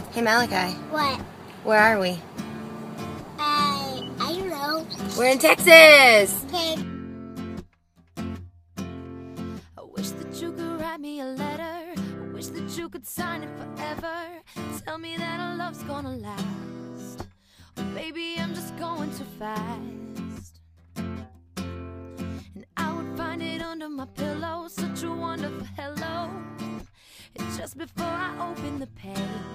Hey Malachi. What? Where are we? I don't know. We're in Texas! Okay. I wish that you could write me a letter. I wish that you could sign it forever. Tell me that our love's gonna last. Oh, baby, I'm just going too fast. And I would find it under my pillow. Such a wonderful hello. It's just before I open the page.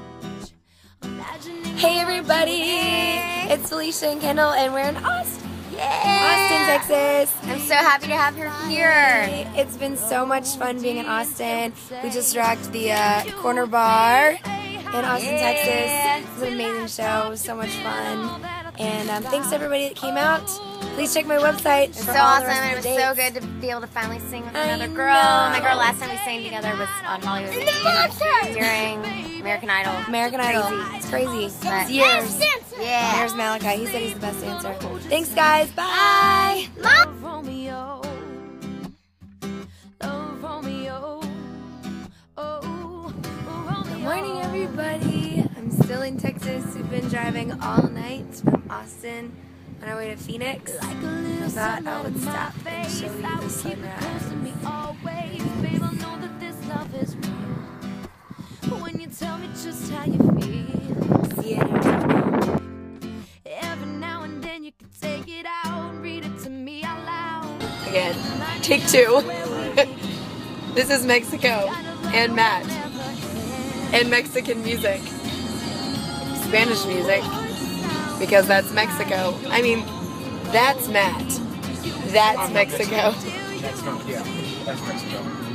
Hey everybody! It's Felicia and Kendall and we're in Austin. Austin, Texas. I'm so happy to have her here. It's been so much fun being in Austin. We just rocked the Corner Bar in Austin, Texas. It was an amazing show. It was so much fun. And thanks to everybody that came out. Please check my website. So awesome. It was so good to be able to finally sing with another girl. My girl, last time we sang together was on Hollywood during American Idol. American Idol. It's crazy. It's years. Yeah. There's Malachi. He said he's the best dancer. Thanks, guys. Bye. Love Romeo. Love Romeo. Oh, Romeo. Good morning, everybody. I'm still in Texas. We've been driving all night from Austin on our way to Phoenix. I thought I would stop and show you the sunrise. Babe, I know that this love is real. When you tell me just how you feel. See you. Every now and then you can take it out, read it to me out loud. Again, take two. This is Mexico and Matt and Mexican music. Spanish music, because that's Mexico. I mean, that's Matt. That's Mexico. That's Mexico.